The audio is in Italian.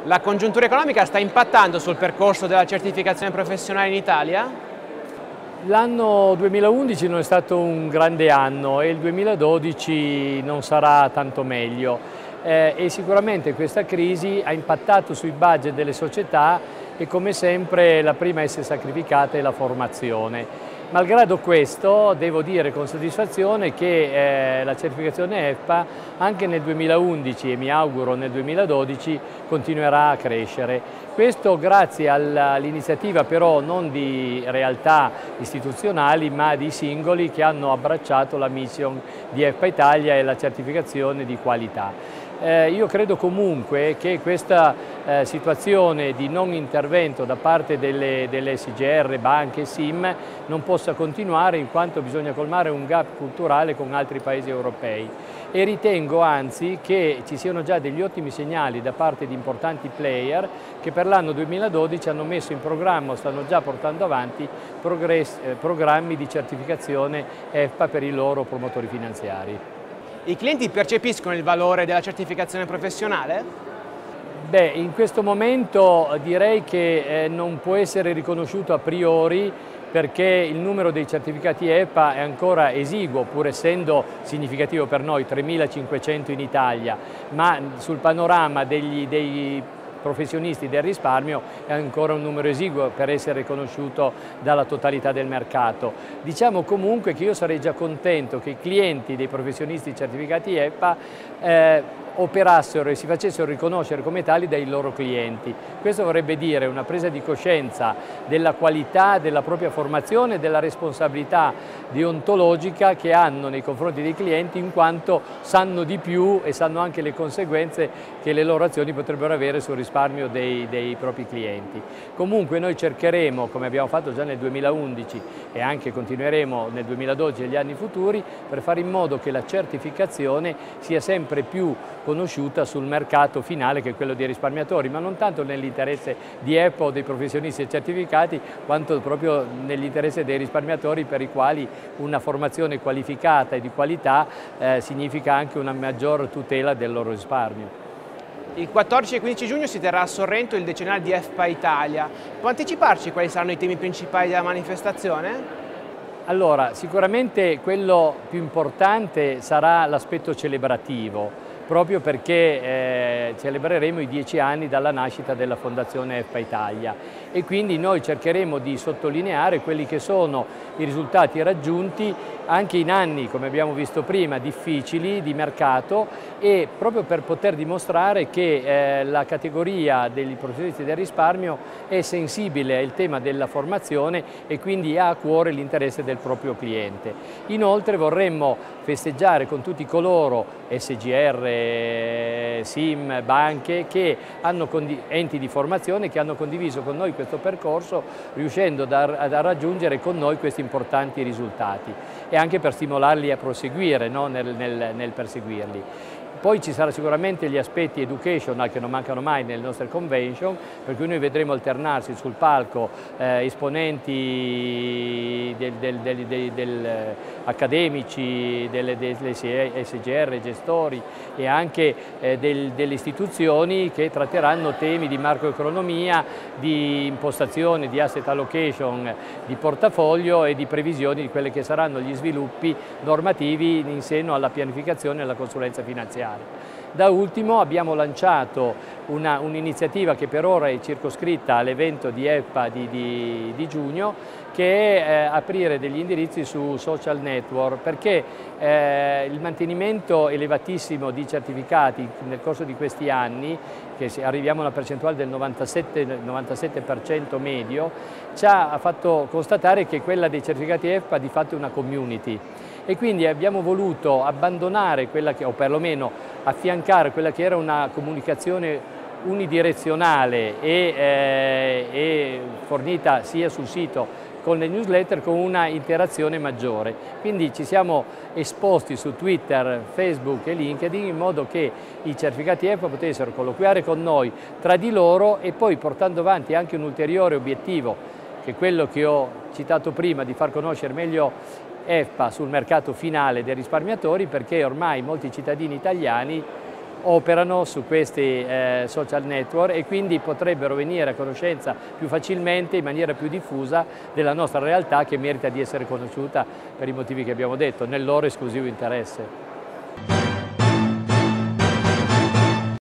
La congiuntura economica sta impattando sul percorso della certificazione professionale in Italia? L'anno 2011 non è stato un grande anno e il 2012 non sarà tanto meglio e sicuramente questa crisi ha impattato sui budget delle società e come sempre la prima a essere sacrificata è la formazione. Malgrado questo devo dire con soddisfazione che la certificazione EFPA anche nel 2011 e mi auguro nel 2012 continuerà a crescere. Questo grazie all'iniziativa però non di realtà istituzionali ma di singoli che hanno abbracciato la mission di EFPA Italia e la certificazione di qualità. Io credo comunque che questa situazione di non intervento da parte delle SGR, banche e SIM non possa continuare in quanto bisogna colmare un gap culturale con altri paesi europei e ritengo anzi che ci siano già degli ottimi segnali da parte di importanti player che per l'anno 2012 hanno messo in programma o stanno già portando avanti programmi di certificazione EFPA per i loro promotori finanziari. I clienti percepiscono il valore della certificazione professionale? Beh, in questo momento direi che non può essere riconosciuto a priori perché il numero dei certificati EFPA è ancora esiguo, pur essendo significativo per noi, 3.500 in Italia, ma sul panorama dei professionisti del risparmio è ancora un numero esiguo per essere riconosciuto dalla totalità del mercato. Diciamo comunque che io sarei già contento che i clienti dei professionisti certificati EFPA operassero e si facessero riconoscere come tali dai loro clienti. Questo vorrebbe dire una presa di coscienza della qualità della propria formazione e della responsabilità deontologica che hanno nei confronti dei clienti in quanto sanno di più e sanno anche le conseguenze che le loro azioni potrebbero avere sul risparmio dei propri clienti. Comunque noi cercheremo, come abbiamo fatto già nel 2011 e anche continueremo nel 2012 e gli anni futuri, per fare in modo che la certificazione sia sempre più conosciuta sul mercato finale che è quello dei risparmiatori, ma non tanto nell'interesse di EFPA o dei professionisti certificati quanto proprio nell'interesse dei risparmiatori per i quali una formazione qualificata e di qualità significa anche una maggior tutela del loro risparmio. Il 14 e 15 giugno si terrà a Sorrento il decennale di EFPA Italia. Può anticiparci quali saranno i temi principali della manifestazione? Allora, sicuramente quello più importante sarà l'aspetto celebrativo, proprio perché celebreremo i 10 anni dalla nascita della Fondazione EFPA Italia e quindi noi cercheremo di sottolineare quelli che sono i risultati raggiunti anche in anni, come abbiamo visto prima, difficili di mercato e proprio per poter dimostrare che la categoria dei professionisti del risparmio è sensibile al tema della formazione e quindi ha a cuore l'interesse del proprio cliente. Inoltre vorremmo festeggiare con tutti coloro, SGR, SIM, banche, che hanno enti di formazione che hanno condiviso con noi questo percorso riuscendo a raggiungere con noi questi importanti risultati e anche per stimolarli a proseguire, no, nel perseguirli. Poi ci saranno sicuramente gli aspetti educational che non mancano mai nelle nostre convention, per cui noi vedremo alternarsi sul palco esponenti accademici, delle SGR, gestori e anche delle istituzioni che tratteranno temi di macroeconomia, di impostazione, di asset allocation, di portafoglio e di previsioni di quelli che saranno gli sviluppi normativi in seno alla pianificazione e alla consulenza finanziaria. Da ultimo abbiamo lanciato un'iniziativa che per ora è circoscritta all'evento di EFPA di giugno, che è aprire degli indirizzi su social network, perché il mantenimento elevatissimo di certificati nel corso di questi anni, che arriviamo a una percentuale del 97% medio, ci ha fatto constatare che quella dei certificati EFPA di fatto è una community. E quindi abbiamo voluto abbandonare o perlomeno affiancare quella che era una comunicazione unidirezionale e fornita sia sul sito con le newsletter con una interazione maggiore. Quindi ci siamo esposti su Twitter, Facebook e LinkedIn in modo che i certificati EFPA potessero colloquiare con noi tra di loro e poi portando avanti anche un ulteriore obiettivo, che è quello che ho citato prima, di far conoscere meglio EFPA sul mercato finale dei risparmiatori, perché ormai molti cittadini italiani operano su questi social network e quindi potrebbero venire a conoscenza più facilmente, in maniera più diffusa, della nostra realtà, che merita di essere conosciuta per i motivi che abbiamo detto, nel loro esclusivo interesse.